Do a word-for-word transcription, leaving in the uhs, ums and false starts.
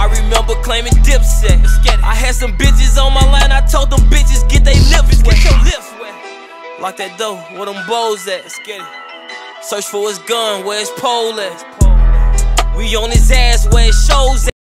I remember claiming Dipset. I had some bitches on my line, I told them bitches get they lips wet. Get your lips wet. Lock that door, where them bows at? Let's get it. Search for his gun, where his pole at? We on his ass, where his shows at?